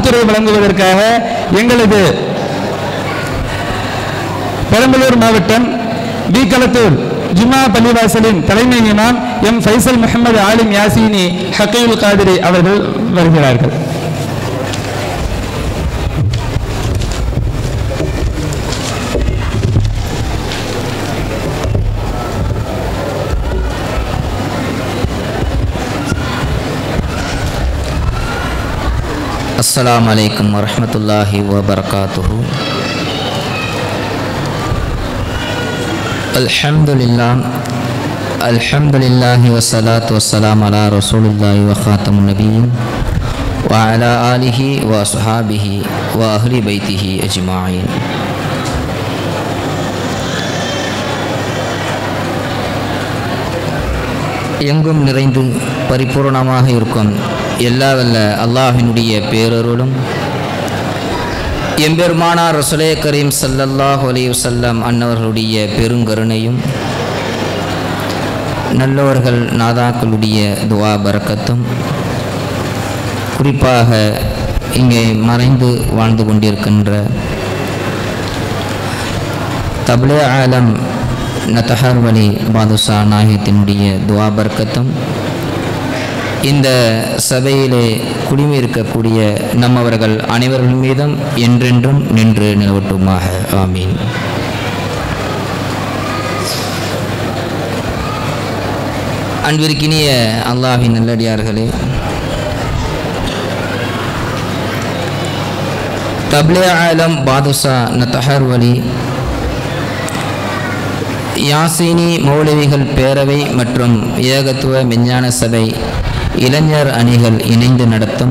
வாழ்த்துறை வழங்குவதற்காக எங்களது பெரம்பலூர் மாவட்டம் பீக்களத்தூர் ஜும்மா பள்ளிவாசலின் தலைமை இமாம் எம் ஃபைசல் முஹம்மது ஆலிம் யாசீனி ஹக்கீல் காதிரி அவர்கள் வருகிறார்கள். அஸ்ஸலாமு அலைக்கும் வரஹ்மத்துல்லாஹி வபரகாத்துஹு. அல்ஹம்துலில்லாஹி வஸ்ஸலாத்து வஸ்ஸலாமு அலா ரசூலில்லாஹி வ காத்தமுன் நபிய்யீன் வ அலா ஆலிஹி வ அஸ்ஹாபிஹி வ அஹ்லி பைத்திஹி அஜ்மாயின். எங்கும் நிறைந்து பரிபூர்ணமாக இருக்கும் எல்லா வல்ல அல்லாஹினுடைய பேரருளும் எம்பெருமானார் ரசூலே கரீம் ஸல்லல்லாஹு அலைஹி வஸல்லம் அன்னவர்களுடைய பெருங்கருணையும் நல்லவர்கள் நாதாக்களுடைய துஆ பரக்கத்தும் குறிப்பாக இங்கே மறைந்து வாழ்ந்து கொண்டிருக்கின்ற தப்லே ஆலம் நதஹர் வலி பாதுஷா நாயகத்தினுடைய துஆ பரக்கத்தும் இந்த சபையிலே குடிமை இருக்கக்கூடிய நம்மவர்கள் அனைவர்கள் மீதும் என்றென்றும் நின்று நிலவட்டுமாக. ஆமீன். அன்பிற்கினிய அல்லாஹ்வின் நல்லடியார்களே, தப்லே ஆலம் பாதுஷா நதஹர் வலி யாசீனி மௌலவிகள் பேரவை மற்றும் ஏகத்துவ விஞ்ஞான சபை இளைஞர் அணிகள் இணைந்து நடத்தும்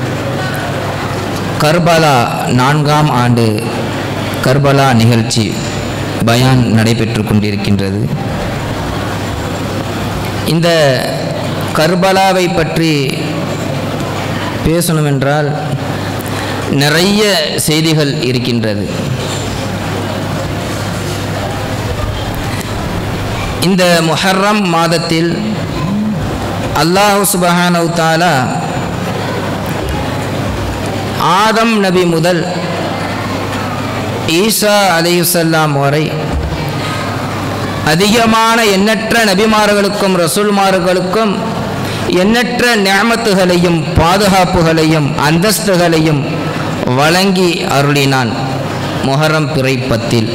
கர்பலா 4ஆம் ஆண்டு கர்பலா நிகழ்ச்சி பயான் நடைபெற்று கொண்டிருக்கின்றது. இந்த கர்பலாவை பற்றி பேசணும் என்றால் நிறைய செய்திகள் இருக்கின்றது. இந்த முஹர்ரம் மாதத்தில் அல்லாஹ் சுப்ஹானஹு தஆலா ஆதம் நபி முதல் ஈசா அலைஹிஸ்ஸலாம் வரை அதிகமான எண்ணற்ற நபிமார்களுக்கும் ரசூல்மார்களுக்கும் எண்ணற்ற நிஅமத்துகளையும் பாதுகாப்புகளையும் அந்தஸ்துகளையும் வழங்கி அருளினான் முஹர்ரம் பிறை 10.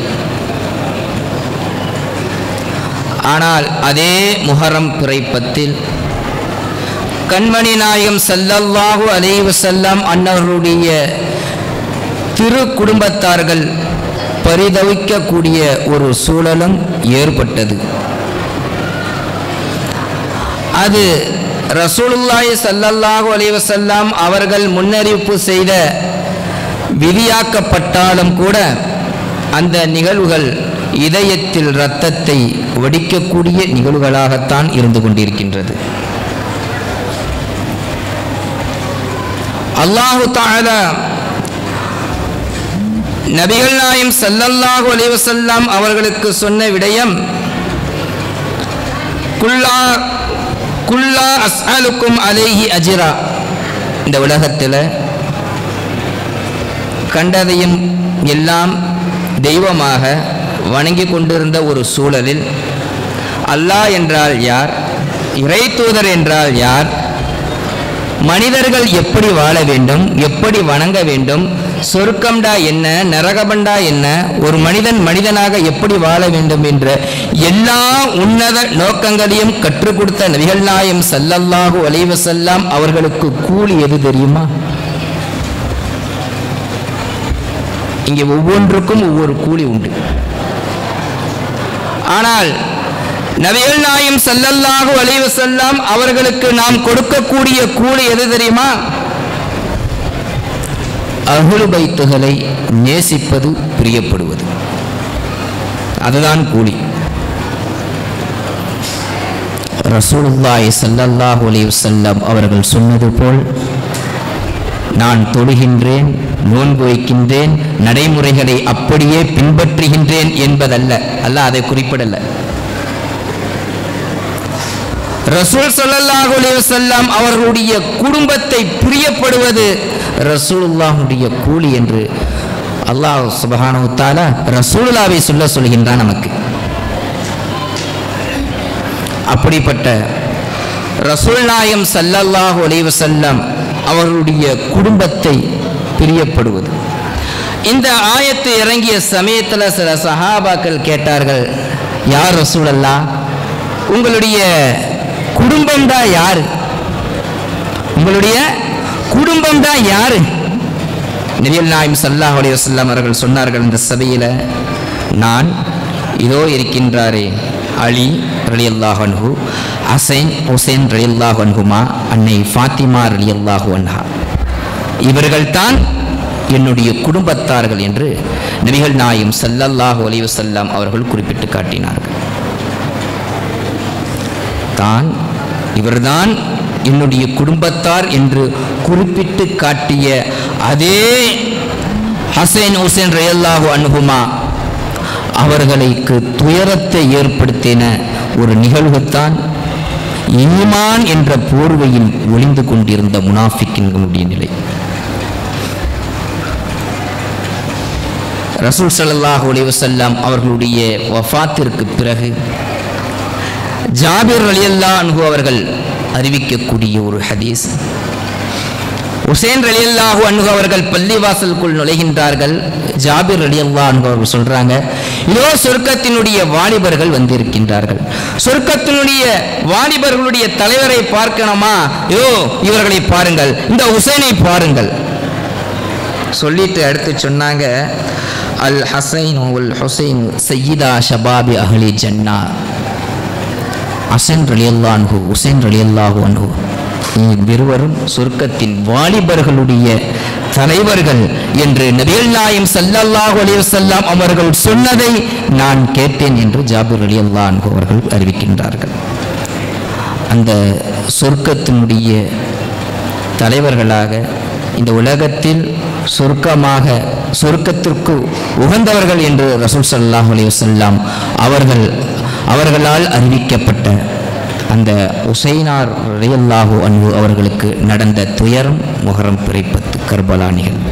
ஆனால் அதே முஹர்ரம் பிறை 10 கண்மணி நாயகம் ஸல்லல்லாஹு அலைஹி வஸல்லம் அன்னவர்களுடைய திரு குடும்பத்தார்கள் பரிதவிக்கக்கூடிய ஒரு சூழலும் ஏற்பட்டது. அது ரசூலுல்லாஹி ஸல்லல்லாஹு அலைஹி வஸல்லம் அவர்கள் முன்னறிவிப்பு செய்த விதியாக்கப்பட்டாலும் கூட அந்த நிகழ்வுகள் இதயத்தில் இரத்தத்தை வடிக்கக்கூடிய நிகழ்வுகளாகத்தான் இருந்து கொண்டிருக்கின்றது. அல்லாஹு தஆலா நபிகள் நாயகம் ஸல்லல்லாஹு அலைஹி வஸல்லம் அவர்களுக்கு சொன்ன விடயம், குல்லா அஸ்அலுக்கும் அலைஹி அஜ்ரா. இந்த உலகத்தில் கண்டதையும் எல்லாம் தெய்வமாக வணங்கி கொண்டிருந்த ஒரு சூழலில் அல்லாஹ் என்றால் யார், இறை தூதர் என்றால் யார், மனிதர்கள் எப்படி வாழ வேண்டும், எப்படி வணங்க வேண்டும், சொர்க்கம்டா என்ன, நரகபண்டா என்ன, ஒரு மனிதன் மனிதனாக எப்படி வாழ வேண்டும் என்ற எல்லா உன்னத நோக்கங்களையும் கற்றுக் கொடுத்த நபிகள் நாயகம் ஸல்லல்லாஹு அலைஹி வஸல்லம் அவர்களுக்கு கூலி எது தெரியுமா? இங்கே ஒவ்வொன்றுக்கும் ஒவ்வொரு கூலி உண்டு. ஆனால் நபிகள் நாயகம் ஸல்லல்லாஹு அலைஹி வஸல்லம் அவர்களுக்கு நாம் கொடுக்கக்கூடிய கூலி எது தெரியுமா? அஹ்லு பைத்துகளை நேசிப்பது, பிரியப்படுவது. அதுதான் கூலி. ரசூலுல்லாஹி ஸல்லல்லாஹு அலைஹி வஸல்லம் அவர்கள் சொன்னது போல் நான் தொழுகின்றேன், நோன்பு வைக்கின்றேன், நடைமுறைகளை அப்படியே பின்பற்றுகின்றேன் என்பதல்ல. அல்லாஹ் அதை குறிப்பிடல. ரசூல் ஸல்லல்லாஹு அலைஹி வஸல்லம் அவர்களுடைய குடும்பத்தை பிரியப்படுவது ரசூலுல்லாஹுடைய கூலி என்று அல்லாஹ் சுப்ஹானஹு வ தஆலா ரசூலுல்லாஹ்வை சொல்கின்றான் நமக்கு. அப்படிப்பட்ட ரசூல் நாயகம் ஸல்லல்லாஹு அலைஹி வஸல்லம் அவர்களுடைய குடும்பத்தை பிரியப்படுவது. இந்த ஆயத்து இறங்கிய சமயத்தில் சில சஹாபாக்கள் கேட்டார்கள், யார் ரசூலல்லாஹ், உங்களுடைய குடும்பம் தான் யாரு? உங்களுடைய குடும்பம் தான் யாரு? நபிகள் நாயகம் ஸல்லல்லாஹு அலைஹி வஸல்லம் அவர்கள் சொன்னார்கள் இந்த சபையில், நான் இதோ இருக்கின்றாரே அலி ரலியல்லாஹு அன்ஹு, ஹசைன் ஹுசைன் ரலியல்லாஹு அன்ஹுமா, அன்னை ஃபாத்திமா ரலியல்லாஹு அன்ஹா, இவர்கள்தான் என்னுடைய குடும்பத்தார்கள் என்று நபிகள் நாயகம் ஸல்லல்லாஹு அலைஹி வஸல்லம் அவர்கள் குறிப்பிட்டு காட்டினார்கள். தான் இவர்தான் என்னுடைய குடும்பத்தார் என்று குறிப்பிட்டு காட்டிய அதே ஹசைன் ஹுசைன் ரலியல்லாஹு அன்ஹுமா அவர்களுக்கு துயரத்தை ஏற்படுத்தின ஒரு நிகழ்வுத்தான் ஈமான் என்ற போர்வையில் ஒளிந்து கொண்டிருந்த முனாஃபிக்கின்களுடைய நிலை. ரசூல் ஸல்லல்லாஹு அலைஹி வஸல்லம் அவர்களுடைய வஃபாத்திற்கு பிறகு ஜாபிர் ரலியல்லாஹு அன்ஹு அவர்கள் அறிவிக்கக்கூடிய ஒரு ஹதீஸ், ஹுசைன் ரலியல்லாஹு அன்ஹு அவர்கள் பள்ளிவாசலுக்குள் நுழைகின்றார்கள். ஜாபிர் ரலியல்லாஹு அன்ஹு அவர்கள் சொல்றாங்க, இதோ சொர்க்கத்தினுடைய வாலிபர்கள் வந்திருக்கின்றார்கள், சொர்க்கத்தினுடைய வாலிபர்களுடைய தலைவரை பார்க்கணுமா, இதோ இவர்களை பாருங்கள், இந்த ஹுசைனை பாருங்கள் சொல்லிட்டு அடுத்து சொன்னாங்க, அல் ஹசைன் வல் ஹுசைன் சய்யிதா ஷபாபி அஹ்லி ஜன்னா. ஹசன் ரலியல்லாஹு அன்ஹு, ஹுசைன் ரலியல்லாஹு அன்ஹு இருவரும் சொர்க்கத்தின் வாலிபர்களுடைய தலைவர்கள் என்று நபிகள் நாயகம் ஸல்லல்லாஹு அலைஹி வஸல்லம் அவர்கள் சொன்னதை நான் கேட்டேன் என்று ஜாபிர் ரலியல்லாஹு அன்ஹு அவர்கள் அறிவிக்கின்றார்கள். அந்த சொர்க்கத்தினுடைய தலைவர்களாக இந்த உலகத்தில் சொர்க்கத்திற்கு உகந்தவர்கள் என்று ரசூல் ஸல்லல்லாஹு அலைஹி வஸல்லம் அவர்களால் அறிவிக்கப்பட்ட அந்த உசைனார் ரலியல்லாஹு அன்ஹு அவர்களுக்கு நடந்த துயரம் முஹர்ரம் பிறைப்பத்து கர்பலா நிகழ்வு.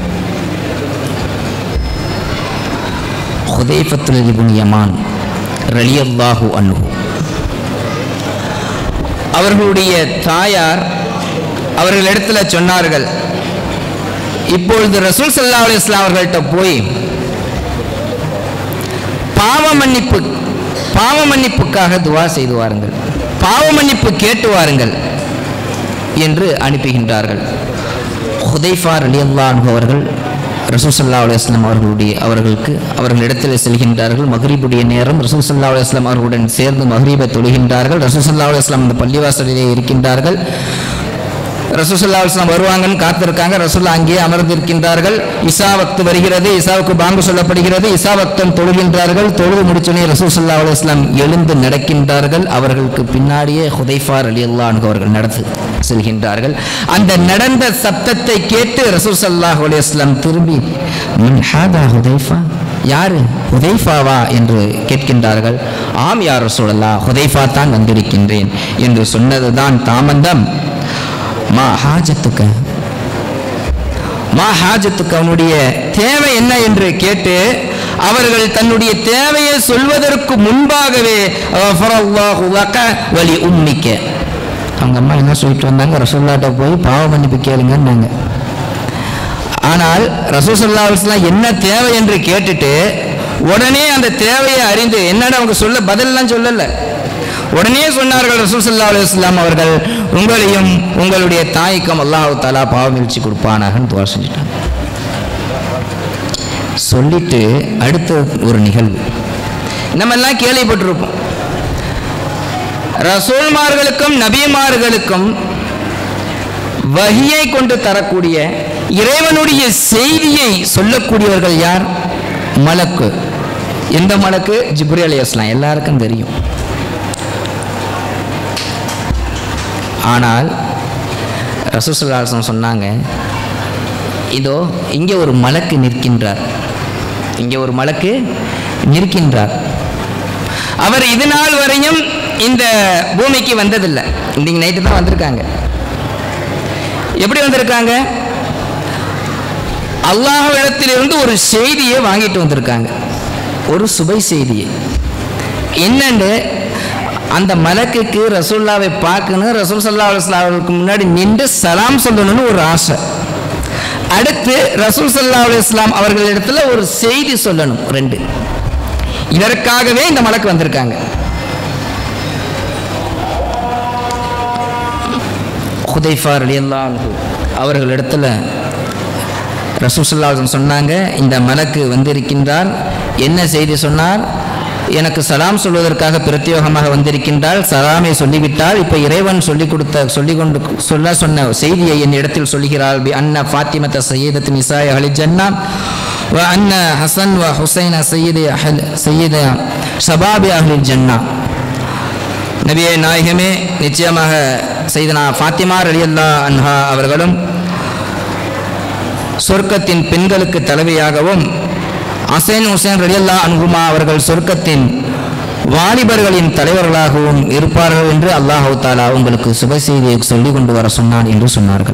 ஹுதைஃபத்துல் இப்னு யமான் ரலியல்லாஹு அன்ஹு அவர்களுடைய தாயார் அவர்களிடத்தில் சொன்னார்கள், இப்பொழுது ரசூல் ஸல்லல்லாஹு அலைஹி வஸல்லம் அவர்கள்ட்ட போய் பாவ மன்னிப்புக்காக துவா செய்து வாருங்கள், பாவ மன்னிப்பு கேட்டு வாருங்கள் என்று அனுப்புகின்றார்கள். ஹுதைஃபா ரலியல்லாஹு அன்ஹு அவர்கள் ரசூல் ஸல்லல்லாஹு அலைஹி வஸல்லம் அவர்களிடத்தில் செல்கின்றார்கள். மக்ரிபுடைய நேரம். ரசூல் ஸல்லல்லாஹு அலைஹி வஸல்லம் அவர்களுடன் சேர்ந்து மக்ரிபை தொழுகின்றார்கள். ரசூல் ஸல்லல்லாஹு அலைஹி வஸல்லம் அந்த பள்ளிவாசலிலே இருக்கின்றார்கள். ரசூல் ஸல்லல்லாஹு அலைஹி வஸல்லம் வருவாங்கன்னு காத்திருக்காங்க. ரசூலுல்லாஹ் அங்கே அமர்ந்திருக்கின்றார்கள். இசா வக்து வருகிறது, இசாவுக்கு பாங்கு சொல்லப்படுகிறது. இசா வக்தம் தொழுகின்றார்கள். தொழுது முடிச்சோனே ரசூல் ஸல்லல்லாஹு அலைஹி வஸல்லம் எழுந்து நடக்கின்றார்கள். அவர்களுக்கு பின்னாடியே ஹுதைஃபா ரலியல்லாஹு அன்ஹு அவர்கள் நடந்து செல்கின்றார்கள். அந்த நடந்த சப்தத்தை கேட்டு ரசூல் ஸல்லல்லாஹு அலைஹி வஸல்லம் திரும்பி, மின் ஹாதா ஹுதைஃபா, யாரு ஹுதைஃபாவா என்று கேட்கின்றார்கள். ஆம் யா ரசூலல்லாஹ், ஹுதைஃபா தான் வந்திருக்கின்றேன் என்று சொன்னதுதான் தாமந்தம். மா ஹாஜத்துக்க, அவனுடைய தேவை என்ன என்று கேட்டு அவர்கள் தன்னுடைய தேவையை சொல்வதற்கு முன்பாகவே வலி உம்மிக்க, அவங்க அம்மா என்ன சொல்லிட்டு வந்தாங்க, ரசூலுல்லாஹ்ட்ட போய் பாவ மன்னிப்பு கேளுங்கன்னாங்க. ஆனால் ரசூல் ஸல்லல்லாஹு அலைஹி வஸல்லம் என்ன தேவை என்று கேட்டுட்டு உடனே அந்த தேவையை அறிந்து என்னடா அவங்க சொல்ல பதிலெல்லாம் சொல்லல, உடனே சொன்னார்கள் ரசூல் ஸல்லல்லாஹு அலைஹி வஸல்லம் அவர்கள், உங்களையும் உங்களுடைய தாய்க்கும் அல்லாஹ் தஆலா பாவமீழ்ச்சி கொடுப்பானாகன்னு துஆ செஞ்சுட்டாங்க. சொல்லிட்டு அடுத்த ஒரு நிகழ்வு நம்ம எல்லாம் கேள்விப்பட்டிருப்போம். ரசூல்மார்களுக்கும் நபிமார்களுக்கும் வஹியை கொண்டு தரக்கூடிய இறைவனுடைய செய்தியை சொல்லக்கூடியவர்கள் யார்? மலக்கு. எந்த மலக்கு? ஜிப்ரீல் அலைஹிஸ்ஸலாம். எல்லாருக்கும் தெரியும். ஆனால் ரசூல் ஸல்லல்லாஹு அலைஹி வஸல்லம் சொன்னாங்க, இதோ இங்கே ஒரு மலக்கு நிற்கின்றார், இங்கே ஒரு மலக்கு நிற்கின்றார். அவர் இது நாள் வரையும் இந்த பூமிக்கு வந்ததில்லை. இன்னைக்கு நைட்டு தான் வந்திருக்காங்க. எப்படி வந்திருக்காங்க? அல்லாஹ்விடத்திலிருந்து ஒரு செய்தியை வாங்கிட்டு வந்திருக்காங்க, ஒரு சுபை செய்தியை. என்னன்னு, அந்த மலக்குக்கு ரசூலுல்லாவை பார்க்கணும், ரசூல் ஸல்லல்லாஹு அலைஹி வஸல்லம் அவர்களுக்கு முன்னாடி நின்று சலாம் சொல்லணும்னு ஒரு ஆசை. அடுத்து ரசூல் ஸல்லல்லாஹு அலைஹி வஸல்லம் அவர்களிடத்துல ஒரு செய்தி சொல்லணும். 2. இதற்காகவே இந்த மலக்கு வந்திருக்காங்க. ஹுதைஃபா ரலியல்லாஹு அன்ஹு அவர்களிடத்துல ரசூல் ஸல்லல்லாஹு அலைஹி வஸல்லம் சொன்னாங்க, இந்த மலக்கு வந்திருக்கின்றார். என்ன செய்தி சொன்னார்? எனக்கு சலாம் சொல்வதற்காக பிரத்யோகமாக வந்திருக்கின்றால், சலாமை சொல்லிவிட்டால் இப்போ இறைவன் சொன்ன செய்தியை என் இடத்தில் சொல்கிறாள். பி அன்ன ஃபாத்திமத சையதத்து நிசாய் அஹ்லி ஜன்னா வ அன்ன ஹசன் வ ஹுசைன சையத ஷபாபி அஹ்லி ஜன்னா. நபியே நாயகமே, நிச்சயமாக சையதனா ஃபாத்திமா ரலியல்லாஹு அன்ஹா அவர்களும் சொர்க்கத்தின் பெண்களுக்கு தலைவியாகவும், ஹசன் ஹுசைன் ரலியல்லாஹு அன்ஹுமா அவர்கள் சொர்க்கத்தின் வாலிபர்களின் தலைவர்களாகவும் இருப்பார்கள் என்று அல்லாஹ் தஆலா உங்களுக்கு சுப செய்தியை சொல்லிக் கொண்டு வர சொன்னான் என்று சொன்னார்கள்.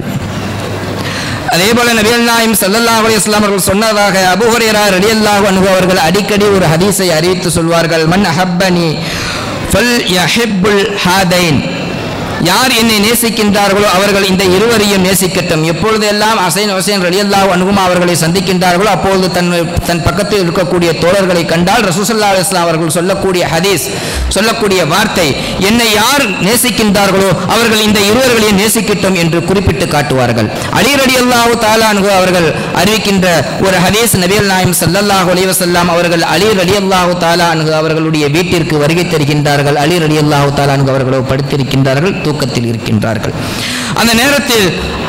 அதேபோல நபிகள் நாயகம் ஸல்லல்லாஹு அலைஹி வஸல்லம் அவர்கள் சொன்னதாக அபூ ஹுரைரா ரலியல்லாஹு அன்ஹு அவர்கள் அடிக்கடி ஒரு ஹதீஸை அறிவித்து சொல்வார்கள். மன் அஹப்பனி ஃபல் யஹிப்புல் ஹாதைன். யார் என்னை நேசிக்கின்றார்களோ அவர்கள் இந்த இருவரையும் நேசிக்கட்டும். எப்பொழுதெல்லாம் ஹசன் ஹுசைன் ரலியல்லாஹு அன்ஹுமா அவர்களை சந்திக்கின்றார்களோ அப்பொழுது தன் பக்கத்தில் இருக்கக்கூடிய தோழர்களை கண்டால் ரசூல் ஸல்லல்லாஹு அலைஹி வஸல்லம் அவர்கள் சொல்லக்கூடிய ஹதீஸ், சொல்லக்கூடிய வார்த்தை, என்னை யார் நேசிக்கின்றார்களோ அவர்கள் இந்த இருவர்களையும் நேசிக்கட்டும் என்று குறிப்பிட்டு காட்டுவார்கள். அலி ரலியல்லாஹு தஆலா அன்ஹு அவர்கள் அறிவிக்கின்ற ஒரு ஹதீஸ், நபிகள் நாயகம் ஸல்லல்லாஹு அலைஹி வஸல்லம் அவர்கள் அலி ரலியல்லாஹு தஆலா அன்ஹு அவர்களுடைய வீட்டிற்கு வருகை தருகின்றார்கள். அலி ரலியல்லாஹு தஆலா அன்ஹு அவர்களோ படுத்திருக்கின்றார்கள், தூக்கத்தில் இருக்கின்றார்கள். அந்த நேரத்தில்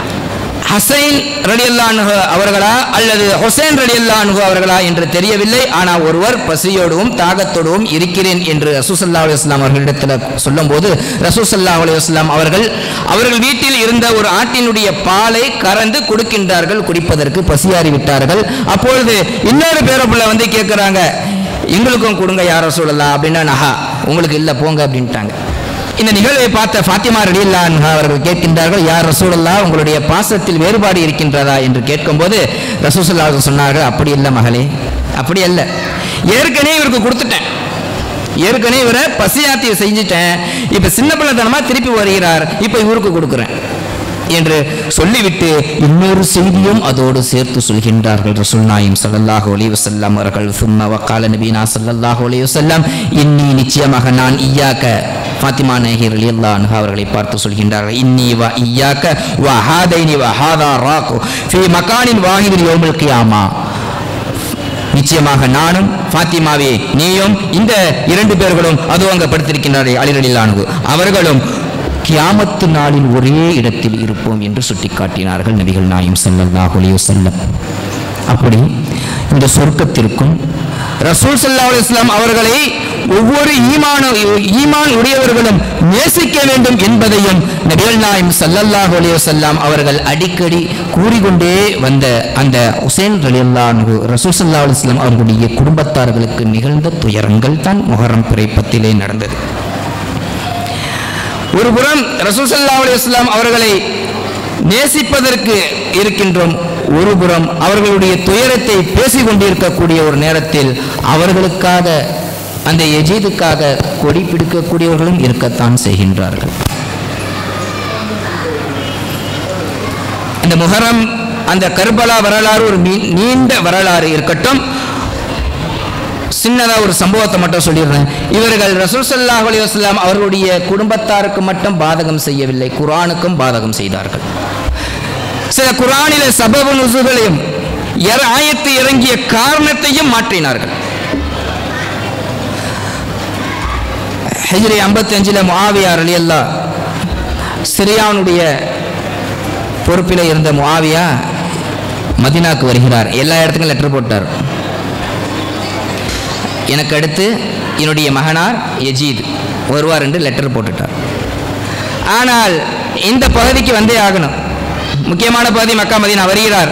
ஹசைன் ரலியல்லாஹு அன்ஹு அவர்களா அல்லது ஹுசைன் ரலியல்லாஹு அன்ஹு அவர்களா என்று தெரியவில்லை. ஆனால் ஒருவர் பசியோடும் தாகத்தோடும் இருக்கிறேன் என்று ரசூல் ஸல்லல்லாஹு அலைஹி வஸல்லம் அவர்களிடத்தில் சொல்லும்போது ரசூல் ஸல்லல்லாஹு அலைஹி வஸல்லம் அவர்கள் வீட்டில் இருந்த ஒரு ஆட்டினுடைய பாலை கறந்து கொடுக்கின்றார்கள். குடிப்பதற்கு பசியாறி விட்டார்கள். அப்பொழுது இன்னொரு பேரப்புள்ள வந்து கேட்குறாங்க, எங்களுக்கும் கொடுங்க யா ரசூலல்லாஹ் அப்படின்னா, நஹா உங்களுக்கு இல்லை போங்க அப்படின்ட்டாங்க. இந்த நிகழ்வை பார்த்த ஃபாத்திமா ரலியல்லாஹு அன்ஹா அவர்கள் கேட்கின்றார்கள், யார் ரசூலல்லாஹ் உங்களுடைய பாசத்தில் வேறுபாடு இருக்கின்றதா என்று கேட்கும்போது ரசூல் ஸல்லல்லாஹு அலைஹி வஸல்லம் சொன்னார்கள், அப்படி இல்லை மகளே, அப்படி அல்ல. ஏற்கனவே இவருக்கு கொடுத்துட்டேன், ஏற்கனவே இவரை பசியாத்தி செஞ்சுட்டேன், இப்போ சின்ன பிள்ளைத்தனமா திருப்பி வருகிறார், இப்போ இவருக்கு கொடுக்குறேன் என்று சொல்லிவிட்டு இன்னொரு செய்தியும் அதோடு சேர்த்து சொல்கின்றார்கள் ரசூல் நாயகம் ஸல்லல்லாஹு அலைஹி வஸல்லம் அவர்கள். சும்ம வகால நபினா ஸல்லல்லாஹு அலைஹி வஸல்லம் இன்னி, நிச்சயமாக நான், இய்யாக ஃபாத்திமா நாயகி ரலியல்லாஹு அன்ஹா அவர்களை பார்த்து சொல்கின்றார்கள், இன்னி வ இய்யாக வ ஹாதைனி வ ஹாதா ராகு ஃபீ மகானின் வாஹிதில் யௌமுல் கியாமா. நிச்சயமாக நானும் ஃபாத்திமாவே நீயும் இந்த 2 பேர்களும் அதுவும் அங்கே படுத்திருக்கின்றார்கள் அலி ரலியல்லாஹு அன்ஹு அவர்களும் கியாமத்து நாளில் ஒரே இடத்தில் இருப்போம் என்று சுட்டிக்காட்டினார்கள் நபிகள் நாயகம் ஸல்லல்லாஹு அலைஹி வஸல்லம். அப்படி இந்த சொர்க்கத்திற்கும் ரசூல் ஸல்லல்லாஹு அலைஹி வஸல்லம் அவர்களை ஒவ்வொரு ஈமான் உடையவர்களும் நேசிக்க வேண்டும் என்பதையும் நபிகள் நாயகம் ஸல்லல்லாஹு அலைஹி வஸல்லம் அவர்கள் அடிக்கடி கூறிக்கொண்டே வந்த அந்த ஹுசைன் ரலியல்லாஹு அன்ஹு ரசூல் ஸல்லல்லாஹு அலைஹி வஸல்லம் அவர்களுடைய குடும்பத்தார்களுக்கு நிகழ்ந்த துயரங்கள் தான் முஹர்ரம் பிறை 10 நடந்தது. ஒரு புறம் ரசூல் ஸல்லல்லாஹு அலைஹி வஸல்லம் அவர்களை நேசிப்பதற்கு இருக்கின்றோம், ஒரு புறம் அவர்களுடைய துயரத்தை பேசிக் கொண்டிருக்கக்கூடிய ஒரு நேரத்தில் அவர்களுக்காக, அந்த யஜீதுக்காக கொடி பிடிக்கக்கூடியவர்களும் இருக்கத்தான் செய்கின்றார்கள். அந்த முஹர்ரம், அந்த கர்பலா வரலாறு ஒரு நீண்ட வரலாறு இருக்கட்டும். சின்னதாக ஒரு சம்பவத்தை மட்டும் சொல்லிடுறேன். இவர்கள் ரசூல் ஸல்லல்லாஹு அலைஹி வஸல்லம் அவர்களுடைய குடும்பத்தாருக்கு மட்டும் பாதகம் செய்யவில்லை, குர்ஆனுக்கும் பாதகம் செய்தார்கள். சில குர்ஆனில சபபு நுஸூலையும் ஆயத்து இறங்கிய காரணத்தையும் மாற்றினார்கள். ஹிஜ்ரி 55 முஆவியா ரலியல்லாஹு, சிரியாவுடைய பொறுப்பில் இருந்த முஆவியா மதீனாக்கு வருகிறார். எல்லா இடத்துக்கும் லெட்டர் போட்டார். எனக்கு அடுத்து என்னுடைய மகனார் யஜீத் வருவார் என்று லெட்டர் போட்டுட்டார். ஆனால் இந்த பகுதிக்கு வந்தே ஆகணும், முக்கியமான பகுதி மக்கா மதீனா. வருகிறார்.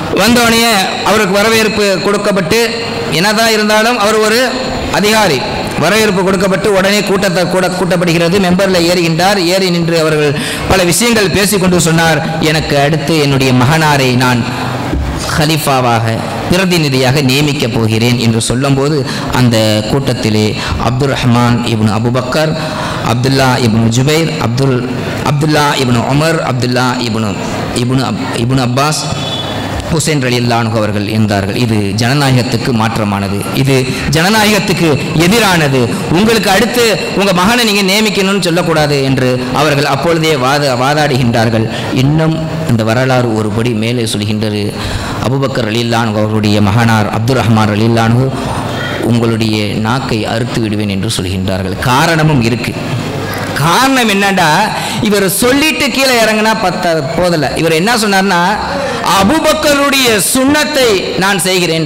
வந்தோடனே அவருக்கு வரவேற்பு கொடுக்கப்பட்டு, என்னதான் இருந்தாலும் அவர் ஒரு அதிகாரி, வரவேற்பு கொடுக்கப்பட்டு உடனே கூட்டப்படுகிறது. மெம்பரில் ஏறுகின்றார். ஏறி நின்று அவர்கள் பல விஷயங்கள் பேசிக்கொண்டு சொன்னார், எனக்கு அடுத்து என்னுடைய மகனாரை நான் ஹலீஃபாவாக பிரதிநிதியாக நியமிக்கப் போகிறேன் என்று சொல்லும்போது அந்த கூட்டத்திலே Abdul Rahman ibn Abu Bakr, Abdullah ibn Zubair, Abdullah ibn Umar, Abdullah ibn Abbas, Hussain ரலியல்லாஹு அன்ஹு அவர்கள் இருந்தார்கள். இது ஜனநாயகத்துக்கு மாற்றமானது, இது ஜனநாயகத்துக்கு எதிரானது. உங்களுக்கு அடுத்து உங்கள் மகனை நீங்கள் நியமிக்கணும்னு சொல்லக்கூடாது என்று அவர்கள் அப்பொழுதே வாதாடுகின்றார்கள். இன்னும் இந்த வரலாறு ஒருபடி மேலே சொல்கின்றது. அபூபக்கர் ரலியல்லாஹு அன்ஹு அவர்களுடைய மகனார் அப்துல் ரஹ்மான் ரலியல்லாஹு அன்ஹு, உங்களுடைய நாக்கை அறுத்து விடுவேன் என்று சொல்கின்றார்கள். காரணமும் இருக்கு. காரணம் என்னண்டா, இவர் சொல்லிட்டு கீழே இறங்கினா போதலை. இவர் என்ன சொன்னார்னா, அபூபக்கருடைய சுன்னத்தை நான் செய்கிறேன்.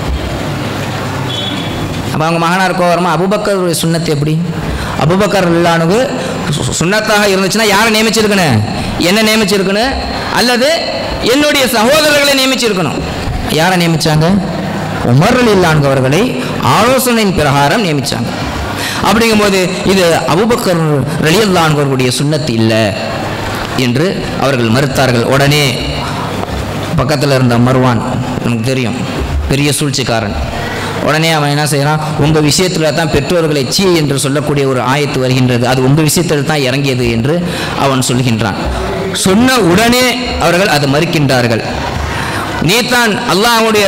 அப்போ அவங்க மகனார் கோவரமா, அபூபக்கருடைய சுன்னத்தை எப்படி? அபூபக்கர் ரலியல்லாஹு அன்ஹு சுன்னத்தாக இருந்துச்சுன்னா யாரை நியமிச்சிருக்கணும்? என்ன நியமிச்சிருக்கணும்? அல்லது என்னுடைய சகோதரர்களை நியமிச்சிருக்கணும். யாரை நியமிச்சாங்க? உமர் ரலியல்லாஹு அன்ஹு அவர்களை ஆலோசனையின் பிரகாரம் நியமிச்சாங்க. அப்படிங்கும்போது இது அபூபக்கர் ரலியல்லாஹு அன்ஹு அவர்களுடைய சுன்னத்து இல்லை என்று அவர்கள் மறுத்தார்கள். உடனே பக்கத்தில் இருந்த மர்வான், நமக்கு தெரியும், பெரிய சூழ்ச்சிக்காரன், உடனே அவன் என்ன செய்யறான், உங்கள் விஷயத்தில் தான் பெற்றோர்களை சீ என்று சொல்லக்கூடிய ஒரு ஆயத்து வருகின்றது, அது உங்கள் விஷயத்தில் தான் இறங்கியது என்று அவன் சொல்கின்றான். சொன்ன உடனே அவர்கள் அதை மறுக்கின்றார்கள். நீதான் அல்லாஹ்வுடைய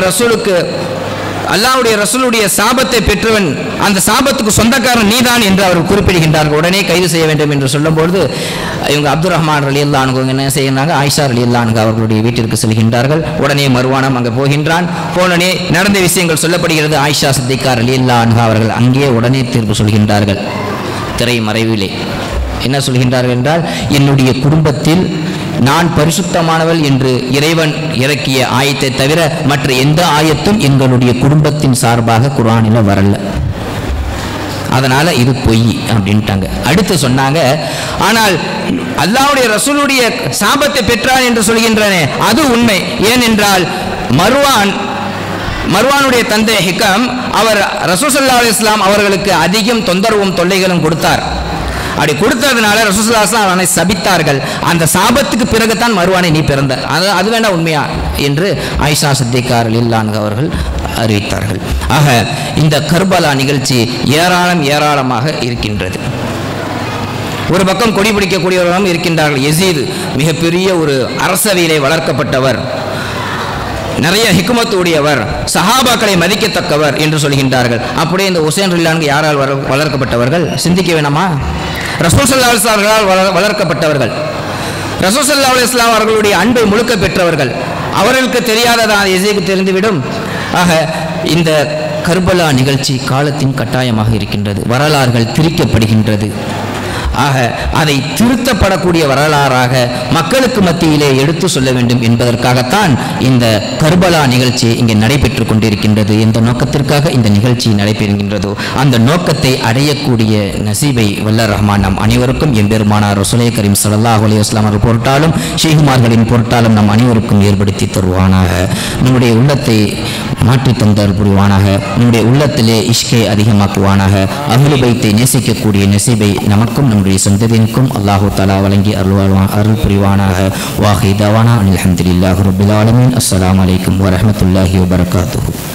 ரசூலுடைய சாபத்தை பெற்றவன், அந்த சாபத்துக்கு சொந்தக்காரன் நீதான் என்று அவர்கள் குறிப்பிடுகின்றார்கள். உடனே கைது செய்ய வேண்டும் என்று சொல்லும்போது இவங்க அப்துல் ரஹ்மான் ரலியல்லாஹு அன்ஹு என்ன செய்கிறாங்க, ஆயிஷா ரலியல்லாஹு அன்ஹா அவர்களுடைய வீட்டிற்கு செல்கின்றார்கள். உடனே மர்வானம் அங்கே போகின்றான். போனே நடந்த விஷயங்கள் சொல்லப்படுகிறது. ஆயிஷா சித்திகா ரலியல்லாஹு அன்ஹா அவர்கள் அங்கே உடனே தீர்ப்பு சொல்கின்றார்கள். திரை மறைவிலே என்ன சொல்கின்றார்கள் என்றால், என்னுடைய குடும்பத்தில் நான் பரிசுத்தமானவள் என்று இறைவன் இறக்கிய ஆயத்தை தவிர மற்ற எந்த ஆயத்தும் எங்களுடைய குடும்பத்தின் சார்பாக குர்ஆனில் வரல, அதனால இது பொய் அப்படின்ட்டாங்க. அடுத்து சொன்னாங்க, ஆனால் அல்லாஹ்வுடைய ரசூலுடைய சாபத்தை பெற்றான் என்று சொல்கின்றனே அது உண்மை. ஏனென்றால் மர்வானுடைய தந்தை ஹிகம் அவர் ரசூல் ஸல்லல்லாஹு அலைஹி வஸல்லம் அவர்களுக்கு அதிகம் தொந்தரவும் தொல்லைகளும் கொடுத்தார். அப்படி கொடுத்ததுனால ரசூல் ஸல்லல்லாஹு அலைஹி வஸல்லம் அவனை சபித்தார்கள். அந்த சாபத்துக்கு பிறகுதான் மர்வானை நீ பிறந்த, அது வேண்டாம் உண்மையா என்று ஆயிஷா சித்திகா ரலியல்லாஹு அன்ஹா அவர்கள் அறிவித்தார்கள். ஆக இந்த கர்பலா நிகழ்ச்சி ஏராளமாக இருக்கின்றது. ஒரு பக்கம் கொடி பிடிக்கக்கூடியவர்களும் இருக்கின்றார்கள். யசீது மிகப்பெரிய ஒரு அரசவையிலே வளர்க்கப்பட்டவர், நிறைய ஹிக்மத்து உடையவர், சஹாபாக்களை மதிக்கத்தக்கவர் என்று சொல்கின்றார்கள். அப்படியே இந்த ஹுசைன் ரலியல்லாஹு அன்ஹு யாரால் வளர்க்கப்பட்டவர்கள்? சிந்திக்க வேணாமா? ரசூல் ஸல்லல்லாஹு அலைஹி வஸல்லம் அவர்களால் வளர்க்கப்பட்டவர்கள், ரசூல் ஸல்லல்லாஹு அலைஹி வஸல்லம் அவர்களுடைய அன்பை முழுக்க பெற்றவர்கள். அவர்களுக்கு தெரியாததான் யசீதுக்கு தெரிந்துவிடும். ஆக இந்த கர்பலா நிகழ்ச்சி காலத்தின் கட்டாயமாக இருக்கின்றது. வரலாறுகள் திரிக்கப்படுகின்றது. ஆக அதை திருத்தப்படக்கூடிய வரலாறாக மக்களுக்கு மத்தியிலே எடுத்து சொல்ல வேண்டும் என்பதற்காகத்தான் இந்த கர்பலா நிகழ்ச்சி இங்கே நடைபெற்று கொண்டிருக்கின்றது. எந்த நோக்கத்திற்காக இந்த நிகழ்ச்சி நடைபெறுகின்றதோ அந்த நோக்கத்தை அடையக்கூடிய நசீபை வல்ல ரஹ்மான் நம் அனைவருக்கும் எம்பெருமானார் ரசூலே கரீம் ஸல்லல்லாஹு அலைஹி வஸல்லம் அவர்கள் பொருட்டாலும் ஷேகுமார்களின் பொருட்டாலும் நம் அனைவருக்கும் ஏற்படுத்தி தருவானாக. நம்முடைய உள்ளத்தை மாற்றி தந்தல் புரிவானாக. நம்முடைய உள்ளத்திலே இஷ்கை அதிகமாக்குவானாக. அஹ்லு பைத்தை நேசிக்கக்கூடிய நசீபை நமக்கும் நம்முடைய சந்ததியினருக்கும் அல்லாஹு தஆலா வழங்கி அருள் புரிவானாக. வாஹி தவானா அல்ஹம்துலில்லாஹி ரப்பில் ஆலமீன். அஸ்ஸலாமு அலைக்கும் வரஹ்மத்துல்லாஹி வபரகாத்துஹு.